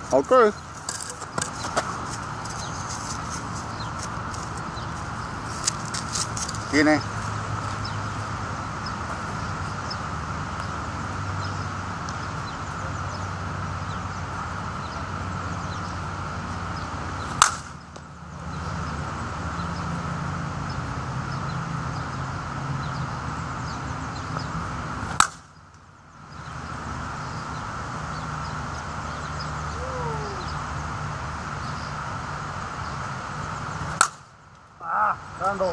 Okay. Tiene. Ah, handle.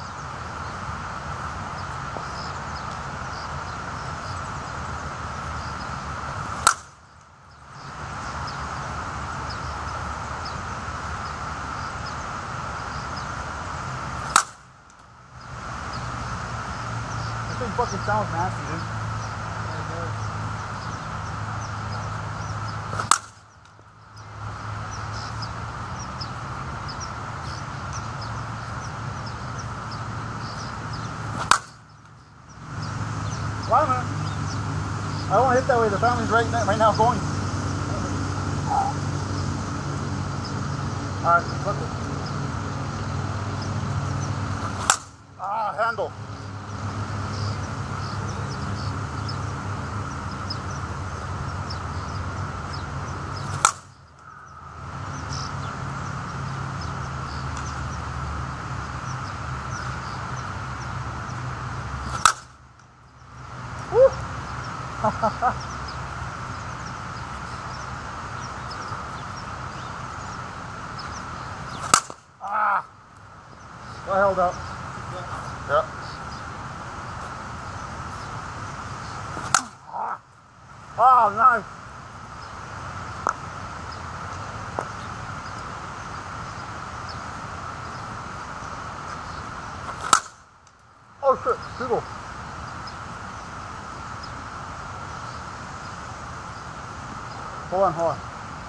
This thing fucking sounds nasty, dude. Yeah, it does. Why, man? I don't want to hit that way. The family's right now going. Alright, look it. Ah, handle. Woo! Ah! Well held up. Yep. Ah! Oh, nice! Oh shit, people. Hold on, hold on.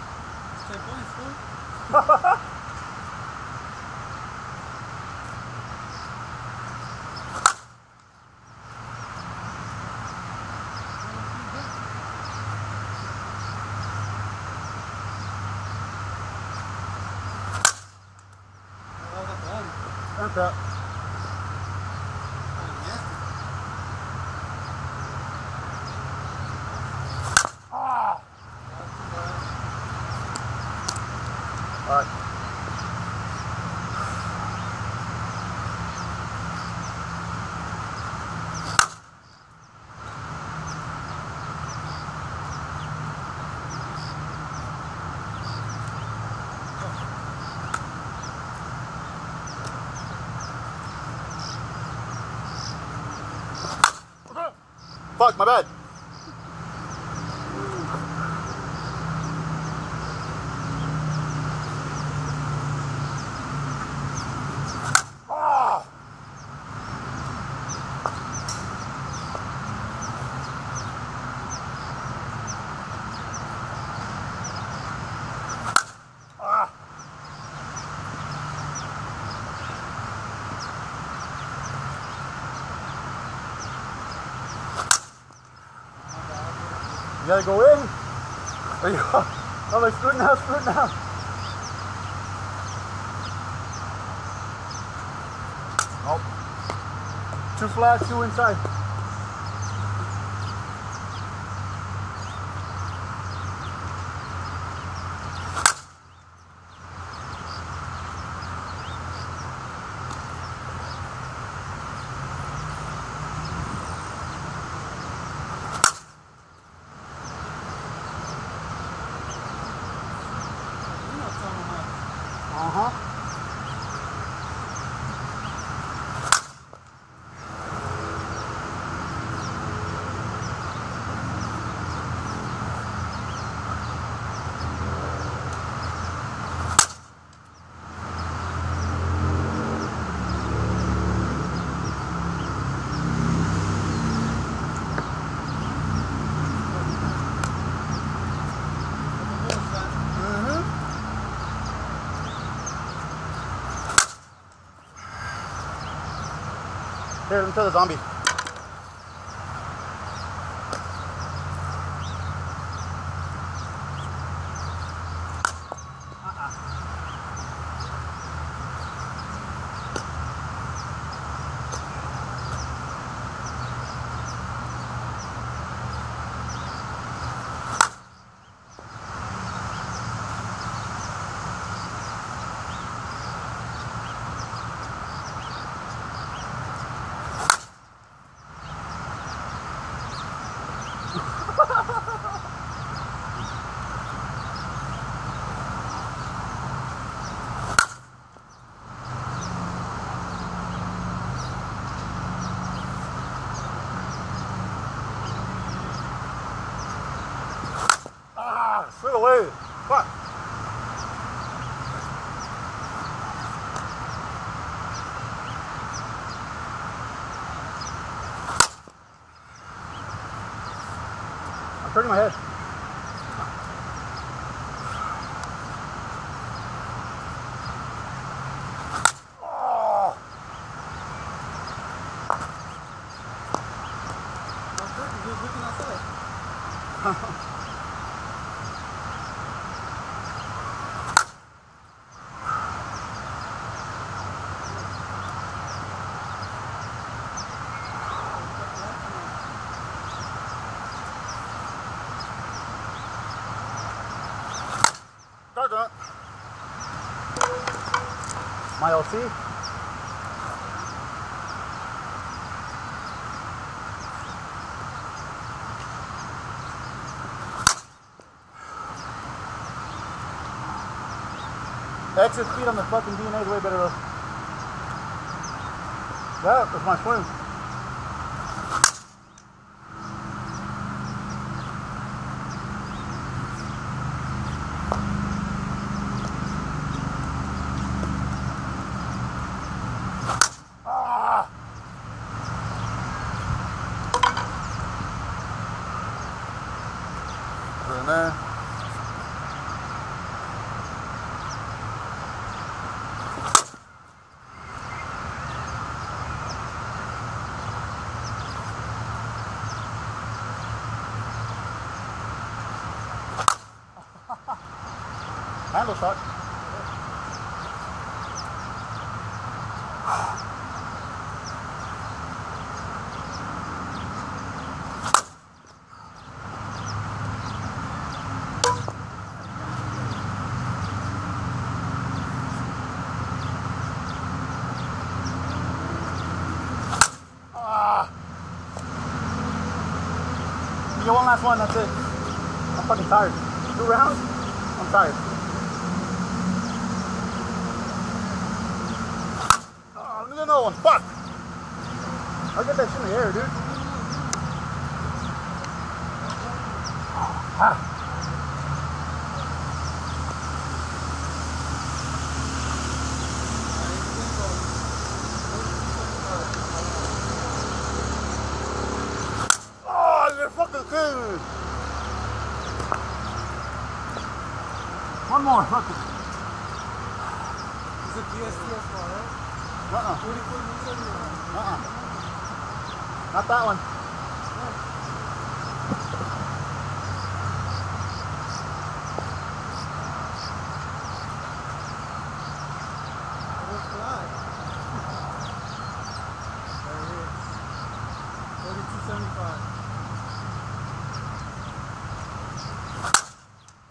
That's that. Ah! All right. Fuck, my bad. Ah! Ah! You gotta go in. There you go. I'm like, screw it now, screw it now. Oh. Two flat, two inside. Uh-huh. Here, let me try the zombie. away. Fuck. I'm turning my head. Oh. He was looking outside. Start that. My LC. Exit speed on the fucking DNA is way better though. That was my swim. Ah! Put it in there. Handle shot. You get one last one, that's it. I'm fucking tired. 2 rounds? I'm tired. Oh, look at another one. Fuck! I'll get that shit in the air, dude. Ah. Oh, you're fucking kidding me. One more, fuck it. Is it GSTS bar, right? 44 minutes everywhere. Not that one. What's fly? There it is. 42.75.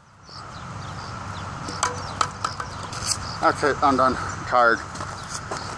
That's it, I'm done. Tired.